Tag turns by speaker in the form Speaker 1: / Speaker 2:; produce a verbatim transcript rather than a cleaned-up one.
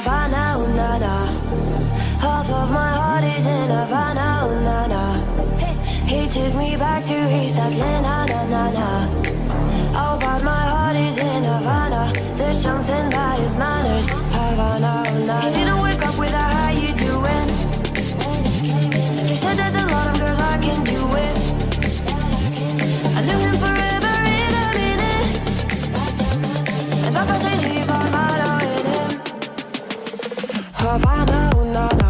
Speaker 1: Havana, ooh, na, na. Half of my heart is in Havana, ooh, na, na. He took me back to East Atlanta, na, na, na. Oh, but my heart is in Havana. There's something that is manners. Havana, ooh, na, na. He didn't wake up with a how you doing. He said there's a lot of girls I can do it. I knew him forever in a minute. And Papa says he found my love in him. Havana, ooh, na, na.